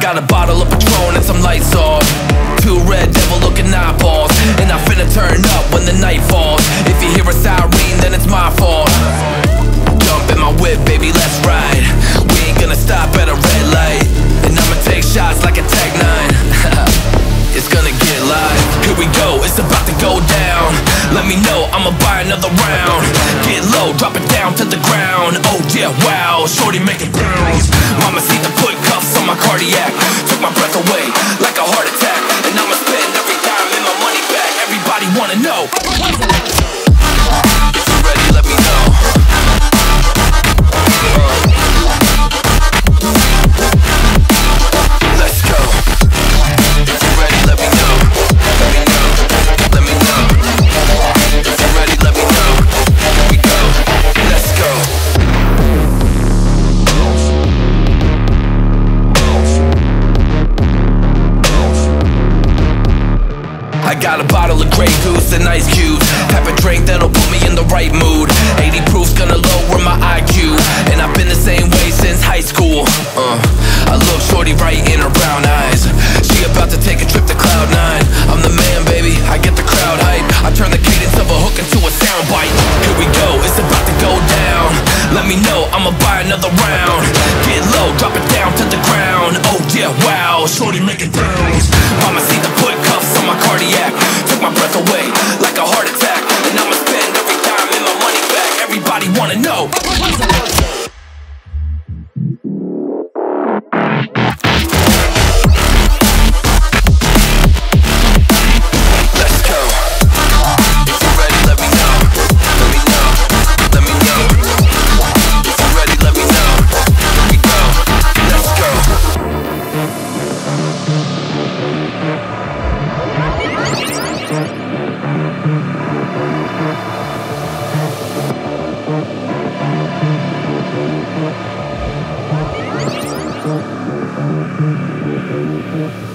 got a bottle of Patron and some lights off, two red devil looking eyeballs, and I finna turn up when the night falls. If you hear a siren, then it's my fault. Jump in my whip, baby, let's ride. We ain't gonna stop at a red light, and I'ma take shots like a Tech 9. It's gonna get live. Here we go, it's about to go down. Let me know, I'ma buy another round. Get low, drop it down to the ground. Oh yeah, wow, shorty making pounds. Mama see the put cuffs on my cardiac. Took my breath away like a heart attack, and I'ma spend every dime in my money back. Everybody wanna know. If you're ready, let me know. Let's go. If you're ready, let me know. Let me know. Let me know. If you're ready, let me know. Here we go. Let's go. I got a bottle of Grey Goose and ice cubes, type of drink that'll put me in the right mood. 80 proof's gonna lower my IQ, and I've been the same way since high school. I look shorty right in her brown eyes. She about to take a trip to Cloud 9. I'm the man, baby, I get the crowd hype. I turn the cadence of a hook into a soundbite. Here we go, it's about to go down. Let me know, I'ma buy another round. Get low, drop it down to the ground. Oh yeah, wow, shorty making pounds. Mama see the put cuffs on my cardiac. Took my breath away like a heart attack, and I'ma spend every dime in my money back. Everybody wanna know. Let's go. If you're ready, let me know. Let me know. Let me know. If you're ready, let me know. Here we go. Let's go. Thank you.